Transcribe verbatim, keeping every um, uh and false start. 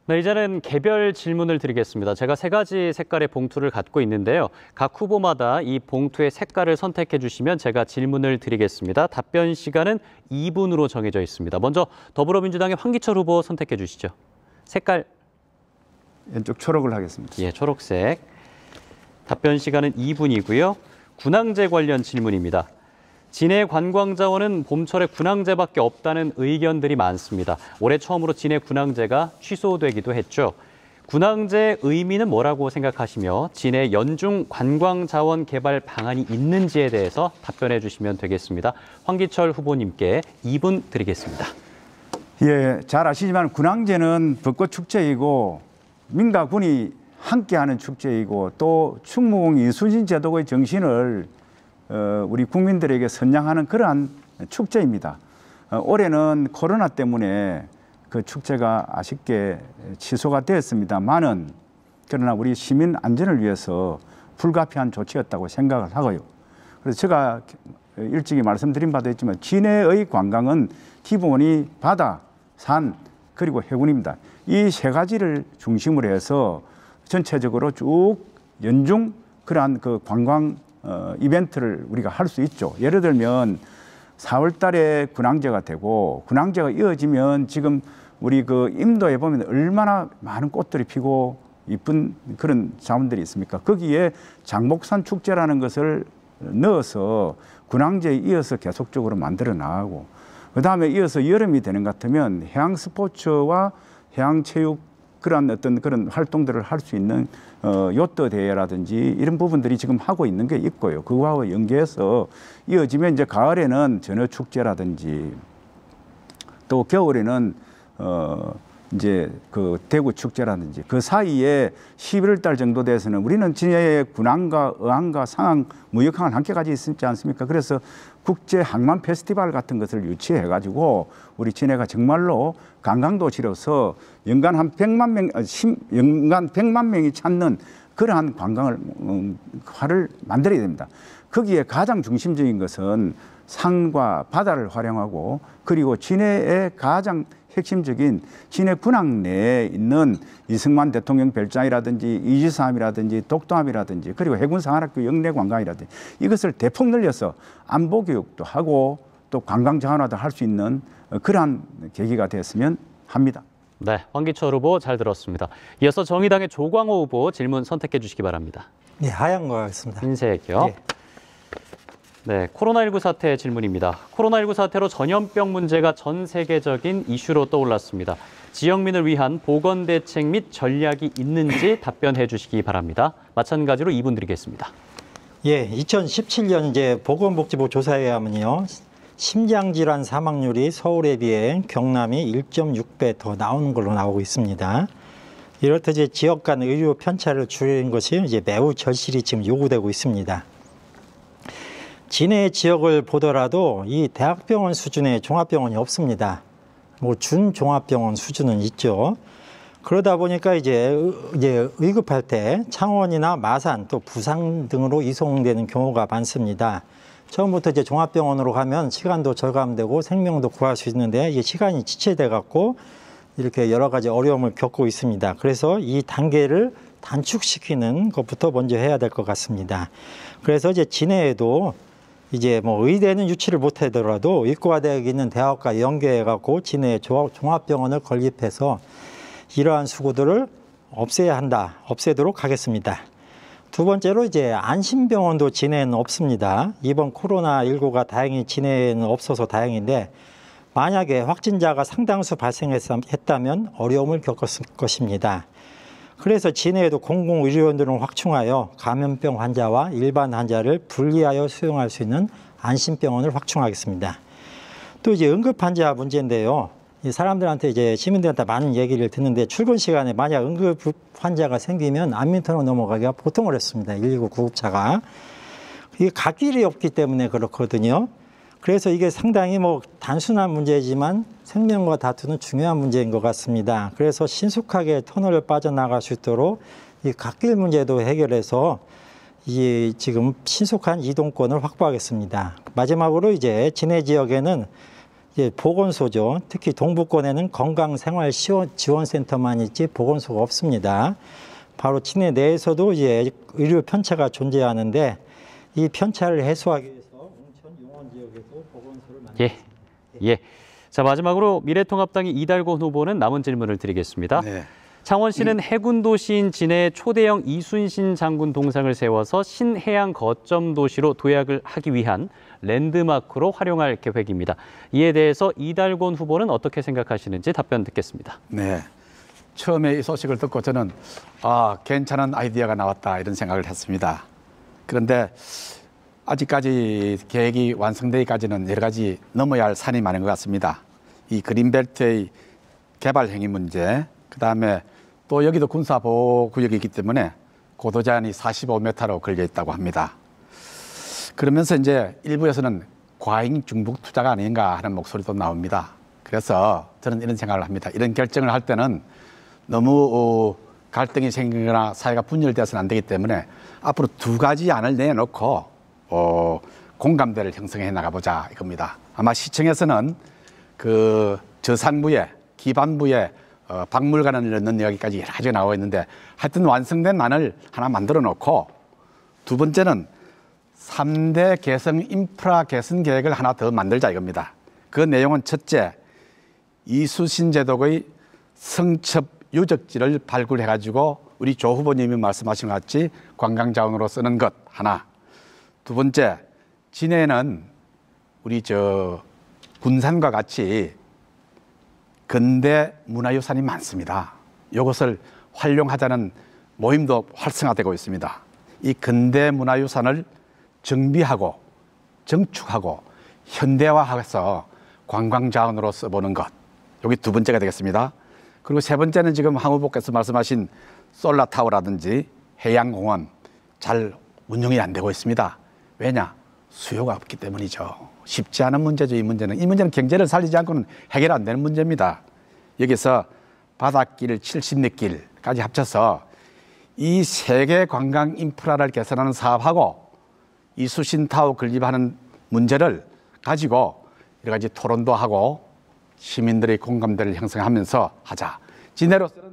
네, 이제는 개별 질문을 드리겠습니다. 제가 세 가지 색깔의 봉투를 갖고 있는데요. 각 후보마다 이 봉투의 색깔을 선택해 주시면 제가 질문을 드리겠습니다. 답변 시간은 이 분으로 정해져 있습니다. 먼저 더불어민주당의 황기철 후보 선택해 주시죠. 색깔. 왼쪽 초록을 하겠습니다. 예, 초록색. 답변 시간은 이 분이고요. 군항제 관련 질문입니다. 진해 관광자원은 봄철에 군항제밖에 없다는 의견들이 많습니다. 올해 처음으로 진해 군항제가 취소되기도 했죠. 군항제의 의미는 뭐라고 생각하시며 진해 연중 관광자원 개발 방안이 있는지에 대해서 답변해 주시면 되겠습니다. 황기철 후보님께 이 분 드리겠습니다. 예, 잘 아시지만 군항제는 벚꽃축제이고 민가군이 함께하는 축제이고 또 충무공 이순신 제독의 정신을 어, 우리 국민들에게 선양하는 그러한 축제입니다. 어, 올해는 코로나 때문에 그 축제가 아쉽게 취소가 되었습니다만은 그러나 우리 시민 안전을 위해서 불가피한 조치였다고 생각을 하고요. 그래서 제가 일찍이 말씀드린 바도 있지만 진해의 관광은 기본이 바다, 산, 그리고 해군입니다. 이 세 가지를 중심으로 해서 전체적으로 쭉 연중 그러한 그 관광 어, 이벤트를 우리가 할 수 있죠. 예를 들면 사월 달에 군항제가 되고 군항제가 이어지면 지금 우리 그 임도에 보면 얼마나 많은 꽃들이 피고 이쁜 그런 자원들이 있습니까? 거기에 장목산 축제라는 것을 넣어서 군항제에 이어서 계속적으로 만들어 나가고 그 다음에 이어서 여름이 되는 것 같으면 해양 스포츠와 해양 체육 그런 어떤 그런 활동들을 할 수 있는 어, 요트 대회라든지 이런 부분들이 지금 하고 있는 게 있고요. 그거하고 연계해서 이어지면 이제 가을에는 전어 축제라든지 또 겨울에는 어, 이제 그 대구 축제라든지 그 사이에 십일월 달 정도 돼서는 우리는 진해의 군항과 어항과 상항, 무역항을 함께 가지고 있지 않습니까? 그래서 국제 항만 페스티벌 같은 것을 유치해 가지고 우리 진해가 정말로 관광도시로서 연간 한 백만 명, 연간 백만 명이 찾는 그러한 관광을 음, 화를 만들어야 됩니다. 거기에 가장 중심적인 것은 산과 바다를 활용하고 그리고 진해의 가장 핵심적인 진해 군항 내에 있는 이승만 대통령 별장이라든지 이지삼이라든지 독도함이라든지 그리고 해군사관학교 영내 관광이라든지 이것을 대폭 늘려서 안보 교육도 하고 또 관광 장환화도 할 수 있는 그러한 계기가 되었으면 합니다. 네, 황기철 후보 잘 들었습니다. 이어서 정의당의 조광호 후보 질문 선택해 주시기 바랍니다. 네, 하얀 거 하겠습니다. 흰색이요. 네. 네, 코로나십구 사태 질문입니다. 코로나십구 사태로 전염병 문제가 전 세계적인 이슈로 떠올랐습니다. 지역민을 위한 보건 대책 및 전략이 있는지 답변해 주시기 바랍니다. 마찬가지로 이 분 드리겠습니다. 예, 이천십칠 년 이제 보건복지부 조사에 의하면요. 심장질환 사망률이 서울에 비해 경남이 일 점 육 배 더 나오는 걸로 나오고 있습니다. 이렇듯 이제 지역 간 의료 편차를 줄이는 것이 이제 매우 절실히 지금 요구되고 있습니다. 진해 지역을 보더라도 이 대학병원 수준의 종합병원이 없습니다. 뭐 준종합병원 수준은 있죠. 그러다 보니까 이제 이제 의급할 때 창원이나 마산 또 부산 등으로 이송되는 경우가 많습니다. 처음부터 이제 종합병원으로 가면 시간도 절감되고 생명도 구할 수 있는데 이게 시간이 지체돼 갖고 이렇게 여러 가지 어려움을 겪고 있습니다. 그래서 이 단계를 단축시키는 것부터 먼저 해야 될 것 같습니다. 그래서 이제 진해에도 이제 뭐 의대는 유치를 못하더라도 의과대학에 있는 대학과 연계해 갖고 진해 종합병원을 건립해서 이러한 수고들을 없애야 한다, 없애도록 하겠습니다. 두 번째로 이제 안심병원도 진해에는 없습니다. 이번 코로나십구가 다행히 진해에는 없어서 다행인데 만약에 확진자가 상당수 발생했다면 어려움을 겪었을 것입니다. 그래서 진해에도 공공의료원들을 확충하여 감염병 환자와 일반 환자를 분리하여 수용할 수 있는 안심병원을 확충하겠습니다. 또 이제 응급 환자 문제인데요. 이 사람들한테 이제 시민들한테 많은 얘기를 듣는데 출근 시간에 만약 응급 환자가 생기면 안민턴으로 넘어가기가 보통 어렵습니다. 일일구 구급차가. 이게 갓길이 없기 때문에 그렇거든요. 그래서 이게 상당히 뭐 단순한 문제지만 생명과 다투는 중요한 문제인 것 같습니다. 그래서 신속하게 터널을 빠져나갈 수 있도록 이 갓길 문제도 해결해서 이 지금 신속한 이동권을 확보하겠습니다. 마지막으로 이제 진해 지역에는 이제 보건소죠. 특히 동부권에는 건강생활지원센터만 있지 보건소가 없습니다. 바로 진해 내에서도 이제 의료 편차가 존재하는데 이 편차를 해소하기 위해서 웅천 용원 지역에도 보건소를 만들었습니다. 예, 예. 자, 마지막으로 미래통합당의 이달곤 후보는 남은 질문을 드리겠습니다. 네. 창원시는 해군 도시인 진해에 초대형 이순신 장군 동상을 세워서 신해양 거점 도시로 도약을 하기 위한 랜드마크로 활용할 계획입니다. 이에 대해서 이달곤 후보는 어떻게 생각하시는지 답변 듣겠습니다. 네. 처음에 이 소식을 듣고 저는 아, 괜찮은 아이디어가 나왔다 이런 생각을 했습니다. 그런데 아직까지 계획이 완성되기까지는 여러 가지 넘어야 할 산이 많은 것 같습니다. 이 그린벨트의 개발 행위 문제, 그다음에 또 여기도 군사보호구역이기 때문에 고도 제한이 사십오 미터로 걸려 있다고 합니다. 그러면서 이제 일부에서는 과잉 중복 투자가 아닌가 하는 목소리도 나옵니다. 그래서 저는 이런 생각을 합니다. 이런 결정을 할 때는 너무 갈등이 생기거나 사회가 분열되어서는 안 되기 때문에 앞으로 두 가지 안을 내놓고 어, 공감대를 형성해 나가보자 이겁니다. 아마 시청에서는 그 저산부에 기반부에 어, 박물관을 넣는 여기까지 여러 가지가 나와 있는데 하여튼 완성된 안을 하나 만들어 놓고 두 번째는 삼 대 개성 인프라 개선 계획을 하나 더 만들자 이겁니다. 그 내용은 첫째, 이수신 제독의 성첩 유적지를 발굴해가지고 우리 조 후보님이 말씀하신 것 같이 관광자원으로 쓰는 것 하나. 두 번째, 진해에는 우리 저 군산과 같이 근대 문화유산이 많습니다. 이것을 활용하자는 모임도 활성화되고 있습니다. 이 근대 문화유산을 정비하고 정축하고 현대화해서 관광자원으로 써보는 것. 여기 두 번째가 되겠습니다. 그리고 세 번째는 지금 황 후보께서 말씀하신 솔라타워라든지 해양공원 잘 운영이 안 되고 있습니다. 왜냐? 수요가 없기 때문이죠. 쉽지 않은 문제죠. 이 문제는. 이 문제는 경제를 살리지 않고는 해결 안 되는 문제입니다. 여기서 바닷길, 칠십리길까지 합쳐서 이 세계 관광 인프라를 개선하는 사업하고 이수신 타워 건립하는 문제를 가지고 여러 가지 토론도 하고 시민들의 공감대를 형성하면서 하자. 진해로서는